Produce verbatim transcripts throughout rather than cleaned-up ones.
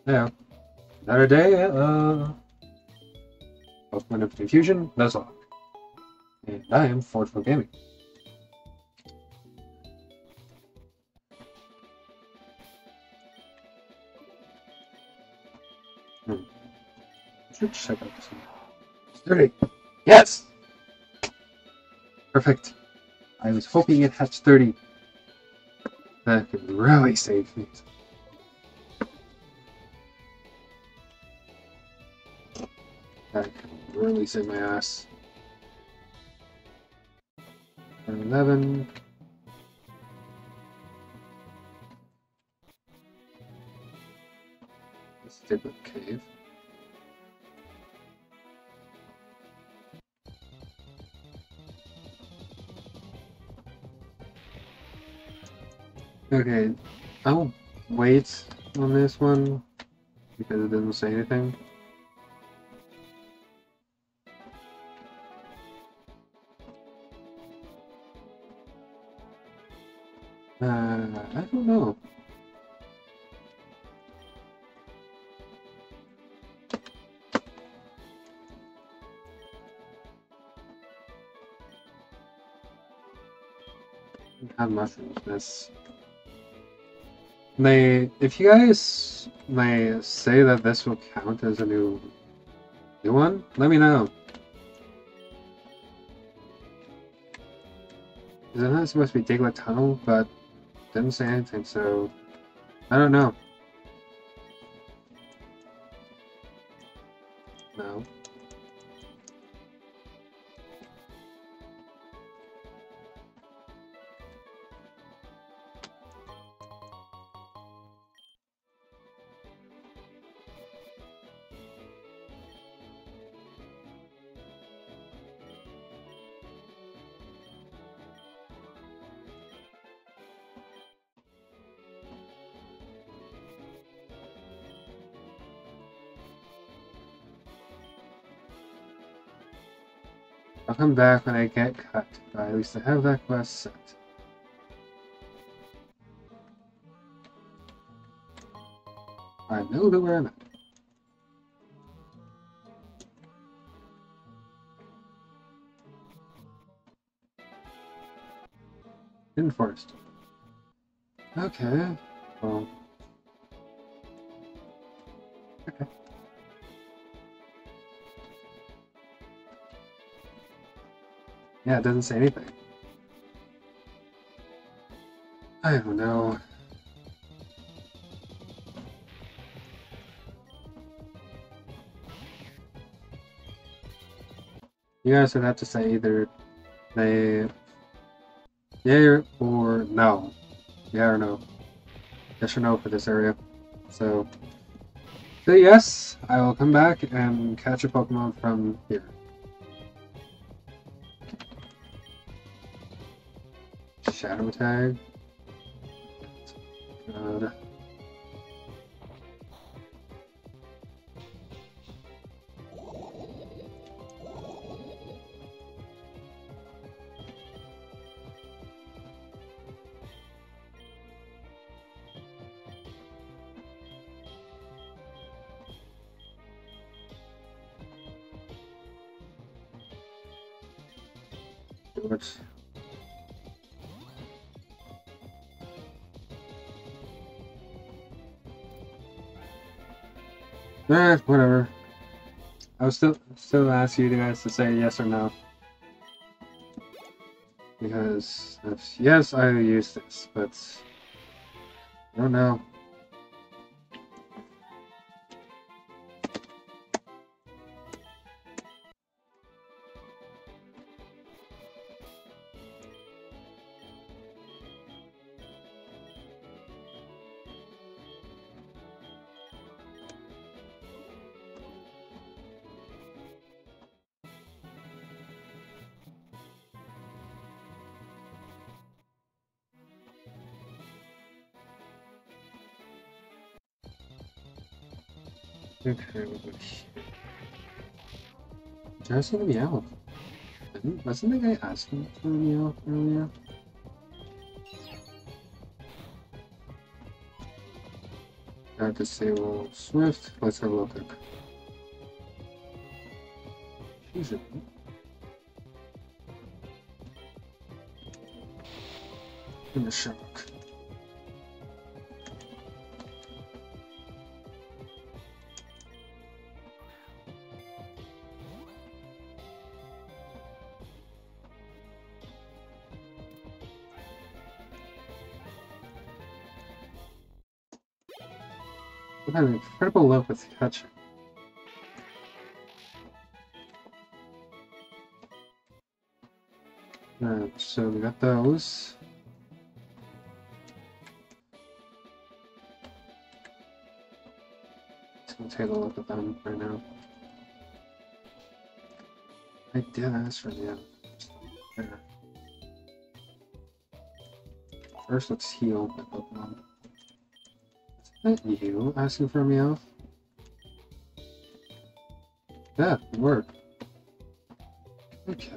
Yeah. Another day, uh... Pokemon Infinite Fusion, Nuzlocke. And I am Forgeful Gaming. Hmm. I should check out this one. thirty! Yes! Perfect. I was hoping it hatched thirty. That could really save me. That could really save my ass. eleven. Stupid cave. Okay, I'll wait on this one because it doesn't say anything. Uh, I don't know. Have mushrooms. This. They, if you guys may say that this will count as a new, new one, let me know. Because I know it's supposed to be Diglett Tunnel, but didn't say anything, so I don't know. No. I'll come back when I get cut, but at least I have that quest set. I know where I'm at. In forest. Okay. Well. Okay. Yeah, it doesn't say anything. I don't know. You guys would have to say either they yeah or no. Yeah or no. Yes or no for this area. So say yes, I will come back and catch a Pokemon from here. Shadow tag. God. Do it. Eh, whatever. I will still still ask you guys to say yes or no. Because if yes, I will use this, but I don't know. Okay. Just gonna be out. Wasn't the guy asking for a meow earlier? Try to disable Swift. Let's have a look. Easy. In the shock. I have incredible luck with catching. Alright, so we got those. Just gonna take a look at them right now. I did ask for the there. First, let's heal my Pokemon. Is that you asking for a Meowth? Yeah, it worked. Okay.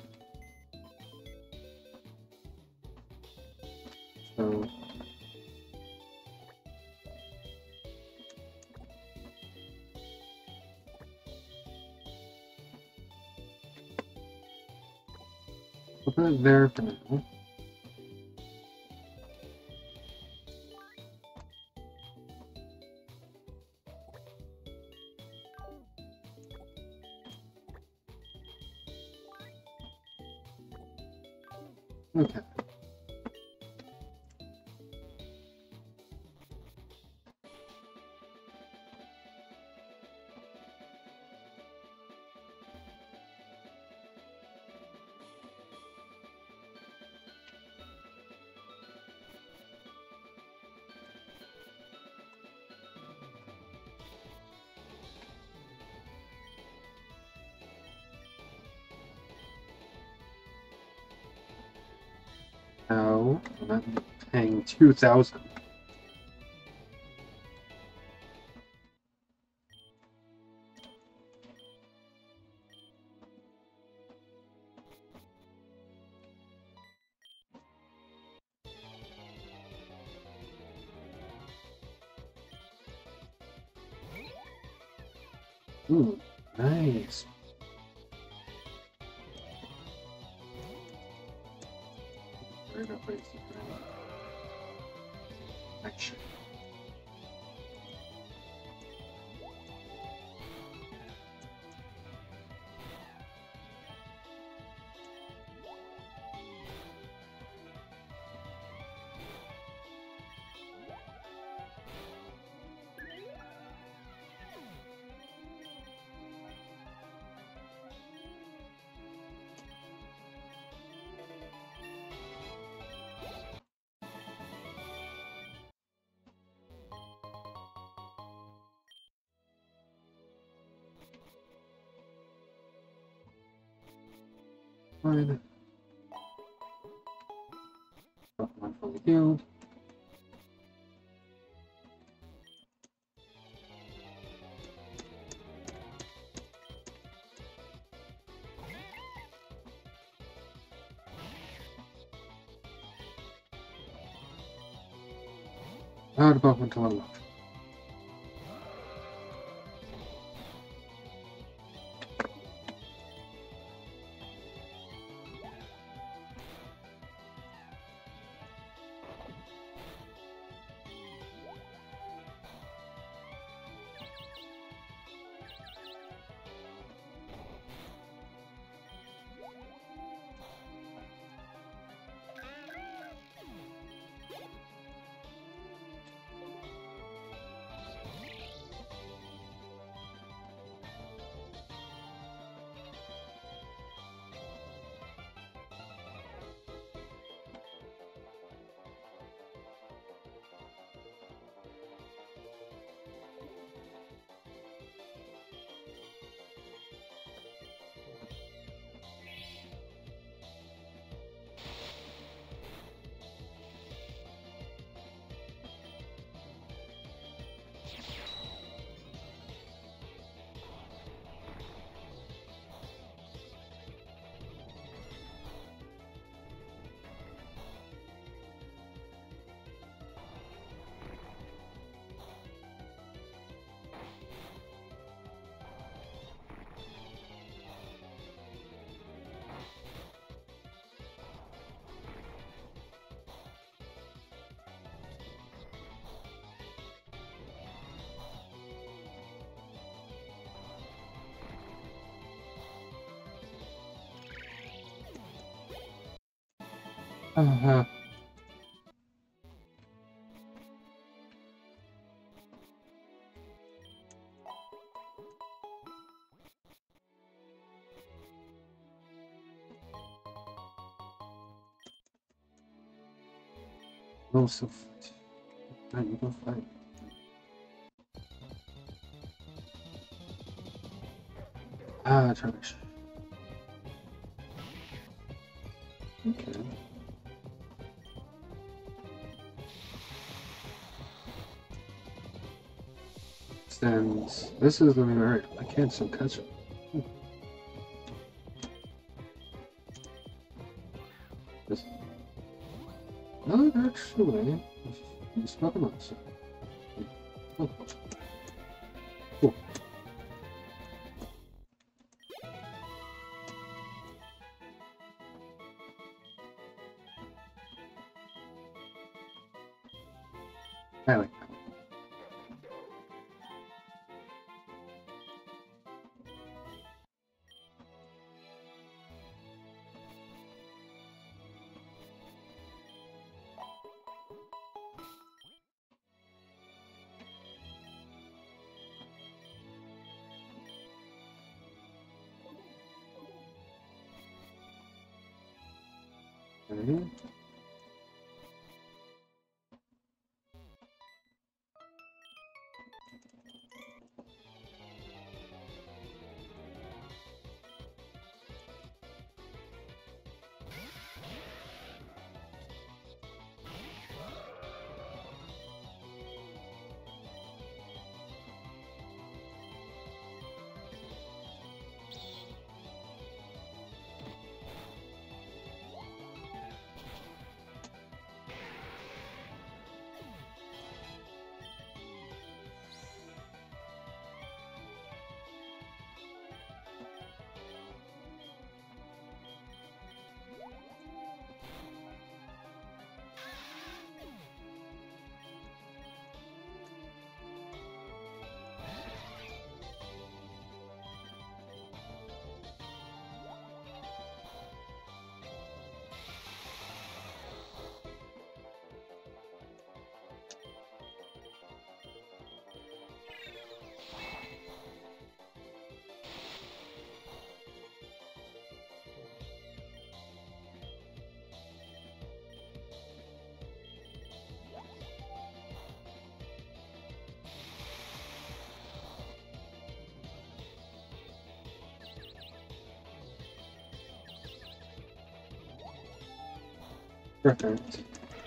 So. We'll put it there for now. Okay. No, I'm not paying two thousand. Ooh, nice. Right up, right action. Fine. Pokemon fully healed. Now the Pokemon to level up. Uh-huh. Most of it. Not even fight. Ah, trash. Okay. Stands. This is gonna be hard. I can't still catch it. Hmm. This. No, actually. It's not nice. Oh, cool. I like that. Okay. Perfect.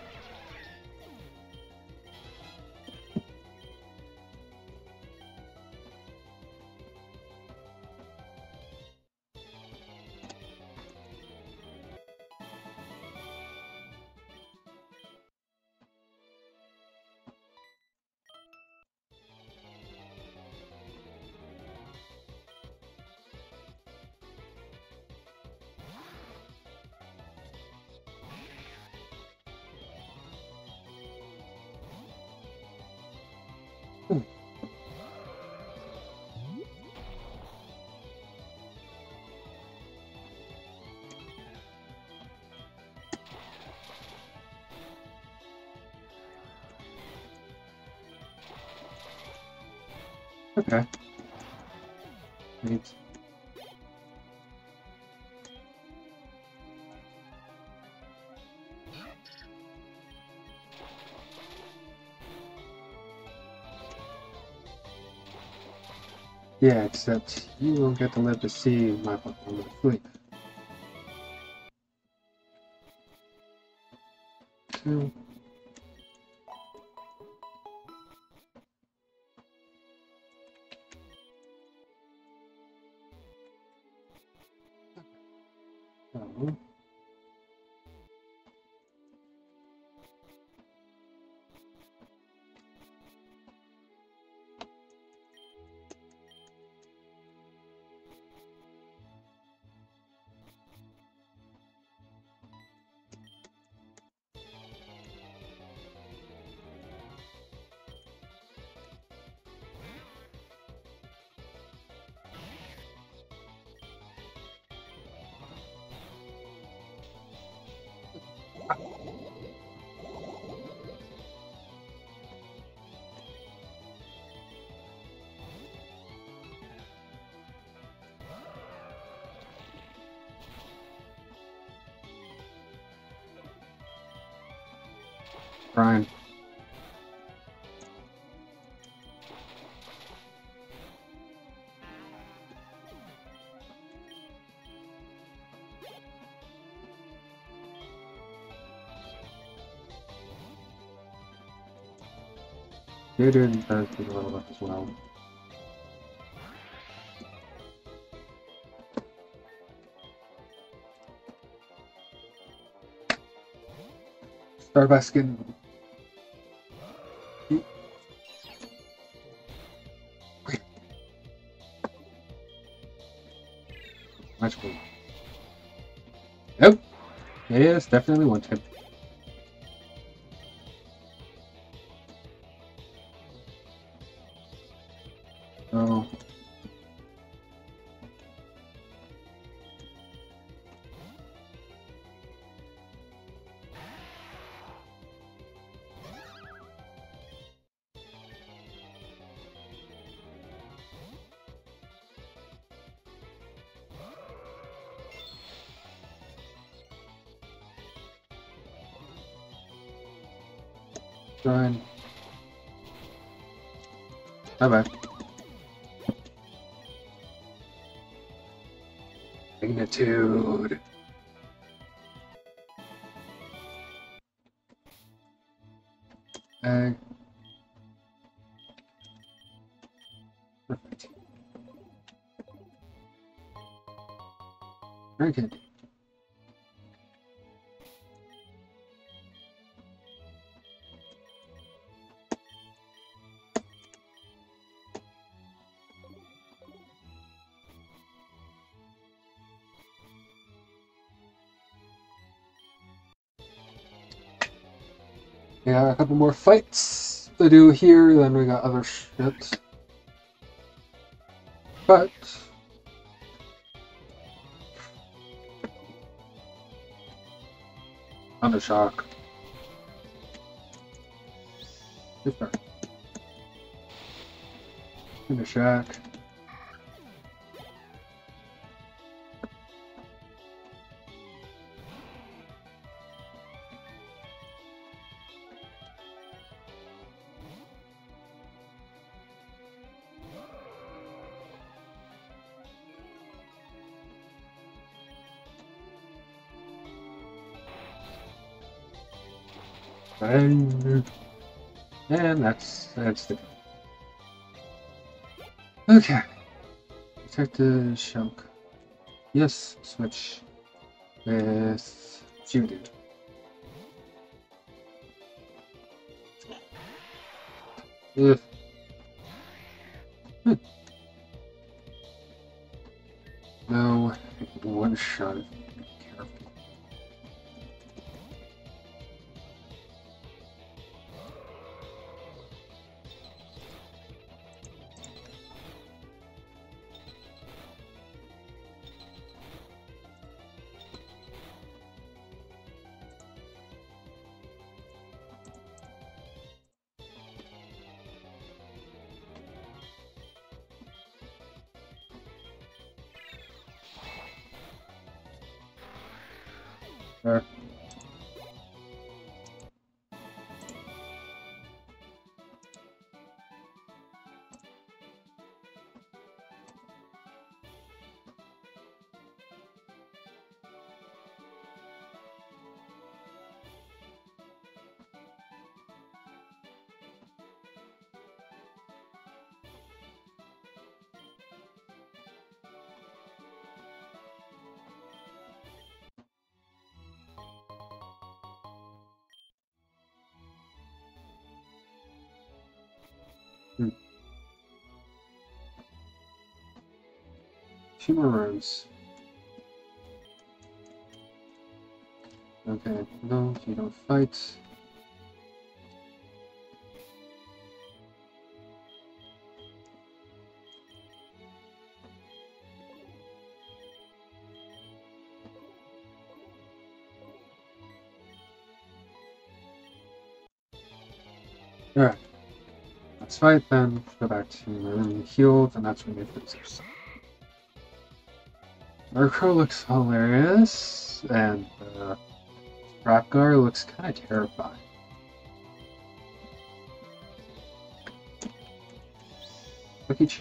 Hmm. Okay. Neat. Yeah, except you won't get to live to see my fucking sleep. Two. Oh. Brian. Jaden does get a little up as well. Start by skin. Much cool. Yep. Yes, definitely one tip. Oh. Run. Bye bye. Magnitude. Ag. Perfect. Very good. Yeah, a couple more fights to do here, then we got other shit. But under shock. Super. Under shock. And, and that's that's the okay. Detective Shulk. Yes, switch with Judy. Ugh. Hmm. No, one shot. Careful. There. Hmm. Few more rounds. Okay, no, you don't fight. Alright. Let's fight then. Go back to um, healed, and that's when we losers. Murkrow looks hilarious, and uh, Rapgar looks kind of terrifying. Lucky Ch-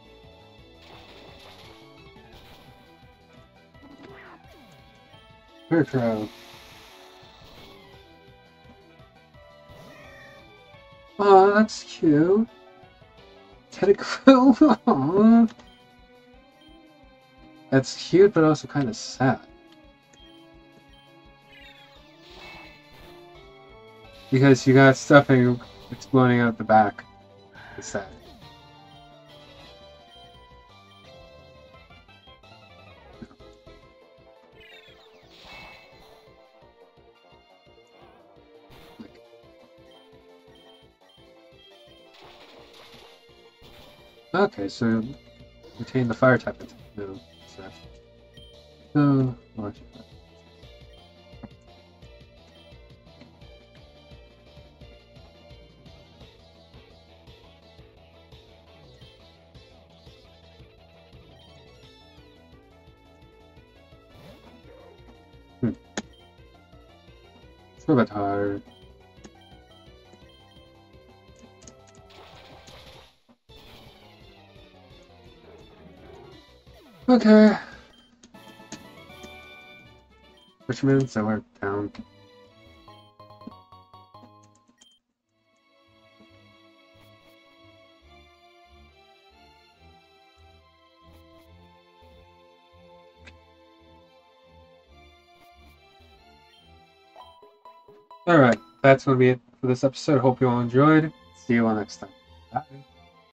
Murkrow. Oh, that's cute. Tentacruel. Aww. That's cute, but also kind of sad. Because you got stuffing exploding out the back. It's sad. Okay, so retain the fire type. No, sad. No, watch. Hmm. It's a bit hard. Okay. Which means that we're down. Alright, that's going to be it for this episode. Hope you all enjoyed. See you all next time. Bye.